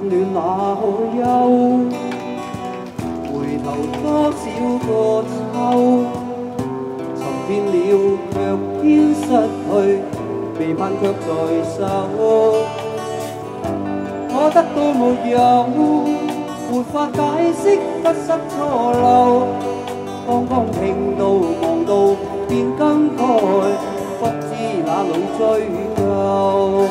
冷暖哪可休？回頭多少個秋，尋遍了卻偏失去，被盼卻在手。我得到沒有，沒法解釋得失錯漏。剛剛聽到望到便更改，不知哪裏追究。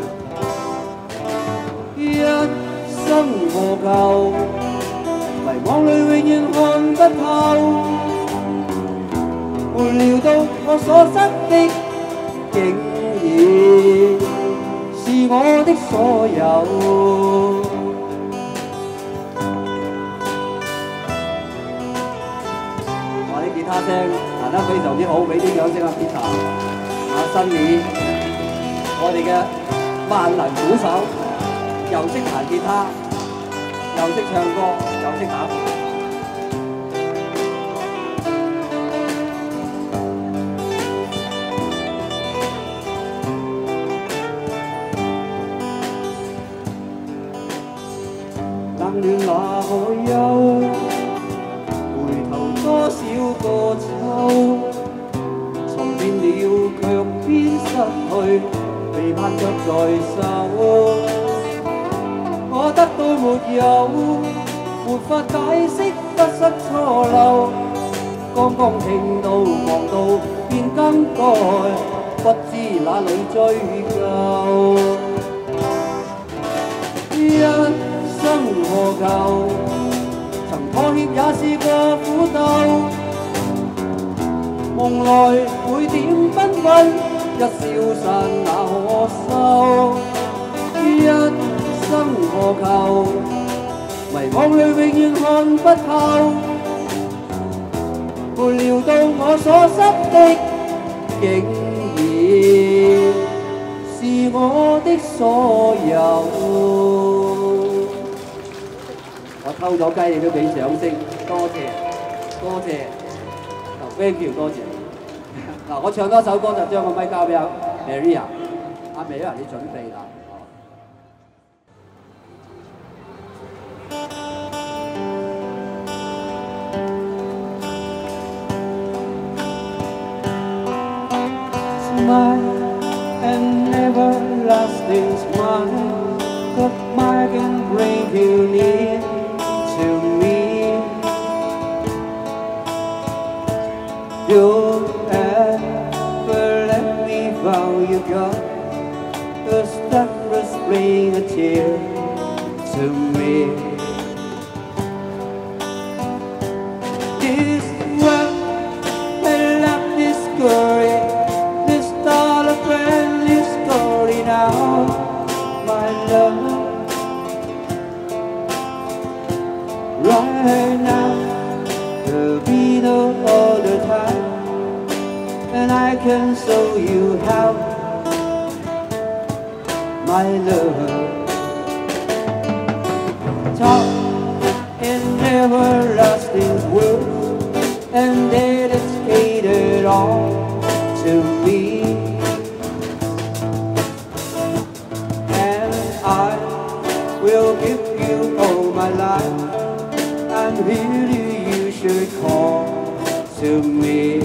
一生何求？迷惘裏永遠看不透。沒料到我所失的，竟然是我的所有。哇！啲吉他聲彈得非常之好，俾啲掌聲啊 Peter， 新年我哋嘅萬能鼓手，又識彈吉他，又識唱歌，又識打鼓。冷暖哪可休？回頭多少個秋，尋遍了卻偏失去，被盼卻在手。我得到沒有，沒法解釋得失錯漏。剛剛聽到望到便更改，不知哪裏追究。一生何求？曾妥協也試過苦鬥，夢來每點繽紛，一消散那可收？一生何求？迷惘裏永遠看不透，沒料到我所失的，竟然是我的所有。我偷咗雞，你都俾掌聲，多謝多謝，thank you 多謝。嗱，我唱多首歌就將個咪交俾阿 Maria， 阿 Maria 你準備啦。Smile an everlasting smile, a smile can bring you near to me. You ever let me vow you got the stuff that bring a tear to me. This world may love this story, this start a brand new story now, my love. Right now, there'll be no other time, and I can show you how, my love. Talk in everlasting words, and dedicated all to me, and I will give you all my life. And really you should call to me.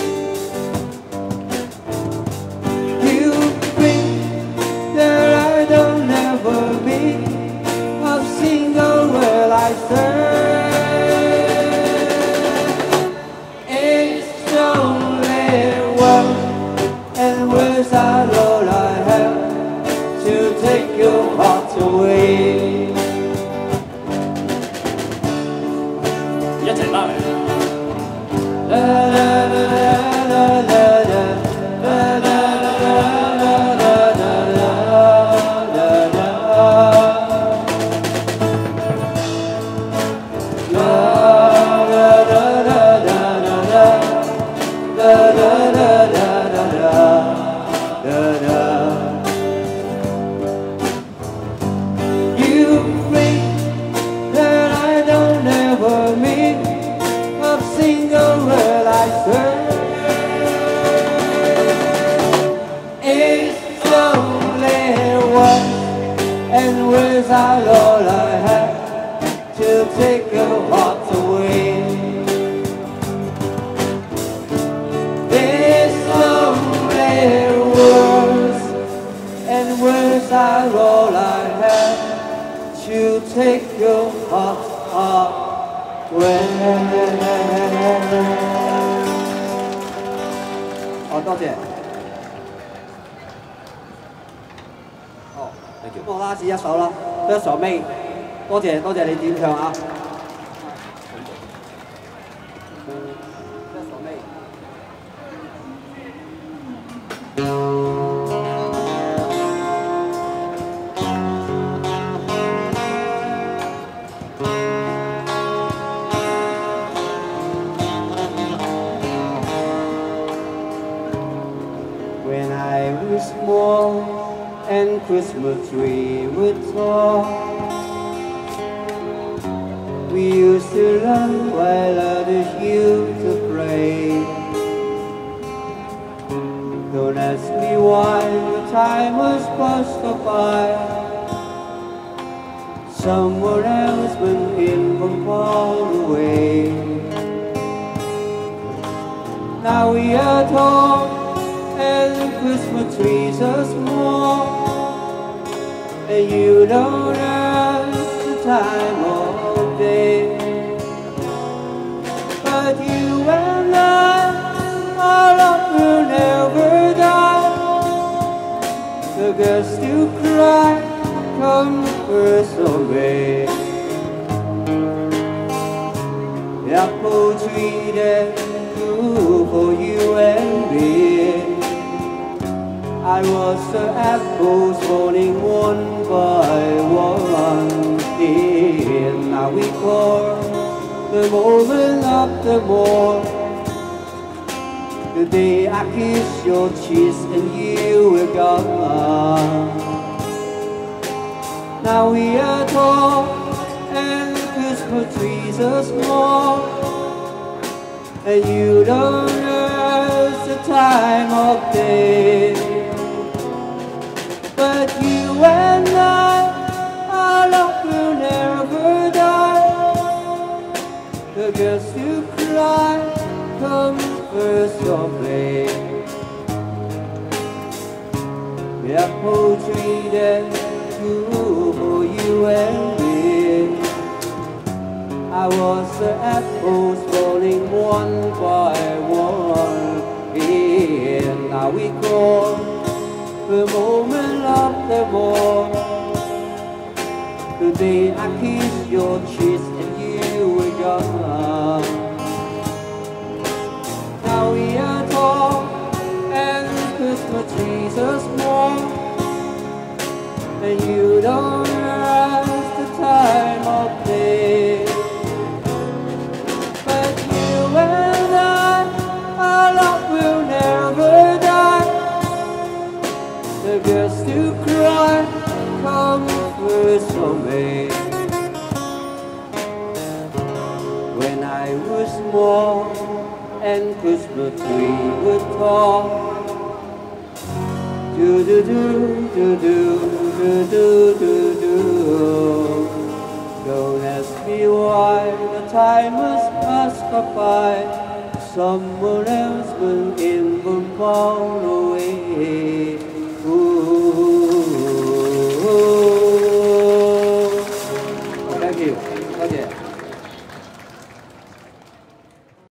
You think that I don't ever meet a single word I say. It's only words, and words are all I have to take your heart away. 一齊翻嚟。And where's our Lord? take your heart away. There's somewhere words, and words are all I have to take your heart away. 好，多謝。哦，咁我拉子一首啦，得一首尾。多謝你點唱啊！一首尾。When I was small and Christmas tree would talk, we used to run while others used to play. Don't ask me why the time was passed by. Someone else went in from far away. Now we are tall and Christmas trees are small, and you don't ask the time of day. But you and I, our love will never die. The girls still cry come first of May. The apple tree that grew for you and me, I was the apples falling one by one. And now we call the moment of the morn, the day I kiss your cheeks and you were gone. Now we are tall and Christmas trees are small, and you don't ask the time of day. But you and I, our love will never die. The girls still cry come first of May. The apple tree that grew for you and me, I was the apples falling one by one. And now we call the moment of the morn, the day I kissed your cheeks and you were gone. Now we are tall and Christmas trees are small, and you don't ask the time of day. But you and I, our love will never die. The girls still cry come first of May. When I was small and Christmas tree would talk, do do do do do do do do do. Don't ask me why the time must pass by. Someone else will in from far away. Thank you. 多謝。